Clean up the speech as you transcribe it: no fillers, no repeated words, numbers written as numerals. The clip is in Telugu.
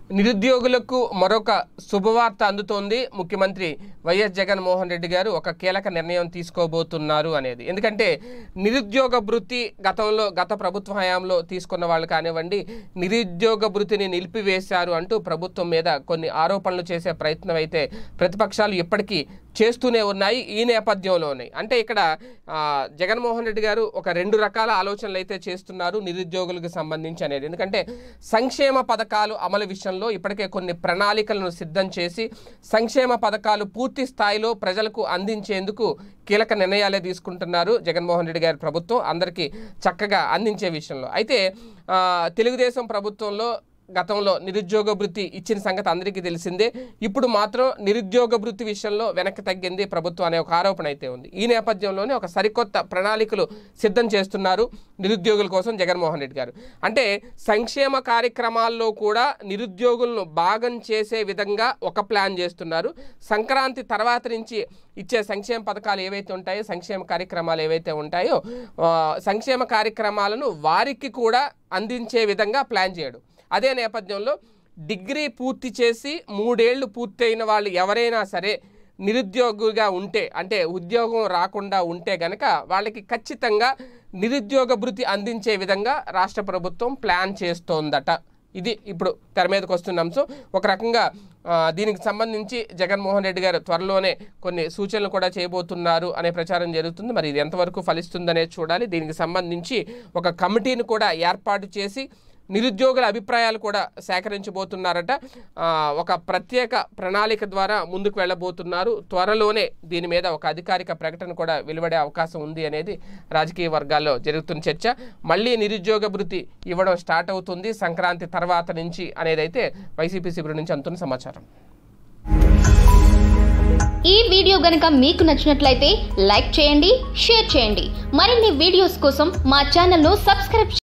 నిరుద్యోగులకు మరొక శుభవార్త అందుతోంది. ముఖ్యమంత్రి వైఎస్ జగన్మోహన్ రెడ్డి గారు ఒక కీలక నిర్ణయం తీసుకోబోతున్నారు అనేది. ఎందుకంటే నిరుద్యోగ భృతి గత ప్రభుత్వ హయాంలో తీసుకున్న వాళ్ళు కానివ్వండి, నిరుద్యోగ భృతిని నిలిపివేశారు అంటూ ప్రభుత్వం మీద కొన్ని ఆరోపణలు చేసే ప్రయత్నం అయితే ప్రతిపక్షాలు ఇప్పటికీ చేస్తూనే ఉన్నాయి. ఈ నేపథ్యంలోనే అంటే ఇక్కడ జగన్మోహన్ రెడ్డి గారు ఒక 2 రకాల ఆలోచనలు అయితే చేస్తున్నారు నిరుద్యోగులకు సంబంధించి అనేది. ఎందుకంటే సంక్షేమ పథకాలు అమలు విషయంలో ఇప్పటికే కొన్ని ప్రణాళికలను సిద్ధం చేసి సంక్షేమ పథకాలు పూర్తి స్థాయిలో ప్రజలకు అందించేందుకు కీలక నిర్ణయాలే తీసుకుంటున్నారు జగన్మోహన్ రెడ్డి గారి ప్రభుత్వం, అందరికీ చక్కగా అందించే విషయంలో. అయితే తెలుగుదేశం ప్రభుత్వంలో గతంలో నిరుద్యోగ భృతి ఇచ్చిన సంగతి అందరికీ తెలిసిందే. ఇప్పుడు మాత్రం నిరుద్యోగ భృతి విషయంలో వెనక్కి తగ్గింది ప్రభుత్వం అనే ఒక ఆరోపణ అయితే ఉంది. ఈ నేపథ్యంలోనే ఒక సరికొత్త ప్రణాళికలు సిద్ధం చేస్తున్నారు నిరుద్యోగుల కోసం జగన్మోహన్ రెడ్డి గారు. అంటే సంక్షేమ కార్యక్రమాల్లో కూడా నిరుద్యోగులను భాగం చేసే విధంగా ఒక ప్లాన్ చేస్తున్నారు. సంక్రాంతి తర్వాత నుంచి ఇచ్చే సంక్షేమ పథకాలు ఏవైతే ఉంటాయో, సంక్షేమ కార్యక్రమాలు ఏవైతే ఉంటాయో, సంక్షేమ కార్యక్రమాలను వారికి కూడా అందించే విధంగా ప్లాన్ చేయడం. అదే నేపథ్యంలో డిగ్రీ పూర్తి చేసి 3 ఏళ్ళు పూర్తయిన వాళ్ళు ఎవరైనా సరే నిరుద్యోగిగా ఉంటే, అంటే ఉద్యోగం రాకుండా ఉంటే గనక వాళ్ళకి ఖచ్చితంగా నిరుద్యోగ భృతి అందించే విధంగా రాష్ట్ర ప్రభుత్వం ప్లాన్ చేస్తోందట. ఇది ఇప్పుడు తెర మీదకి వస్తున్న అంశం. ఒక రకంగా దీనికి సంబంధించి జగన్మోహన్ రెడ్డి గారు త్వరలోనే కొన్ని సూచనలు కూడా చేయబోతున్నారు అనే ప్రచారం జరుగుతుంది. మరి ఇది ఎంతవరకు ఫలిస్తుందనేది చూడాలి. దీనికి సంబంధించి ఒక కమిటీని కూడా ఏర్పాటు చేసి నిరుద్యోగుల అభిప్రాయాలు కూడా సేకరించబోతున్నారట. ఒక ప్రత్యేక ప్రణాళిక ద్వారా ముందుకు వెళ్ళబోతున్నారు. త్వరలోనే దీని మీద ఒక అధికారిక ప్రకటన కూడా వెలువడే అవకాశం ఉంది అనేది రాజకీయ వర్గాల్లో జరుగుతున్న చర్చ. మళ్ళీ నిరుద్యోగ భృతి ఇవ్వడం స్టార్ట్ అవుతుంది సంక్రాంతి తర్వాత నుంచి అనేది అయితే వైసీపీ శిబిరం నుంచి అందుతున్న సమాచారం. ఈ వీడియో గనుక మీకు నచ్చినట్లయితే లైక్ చేయండి, షేర్ చేయండి. మరిన్ని వీడియోస్ కోసం మా ఛానల్ను సబ్స్క్రైబ్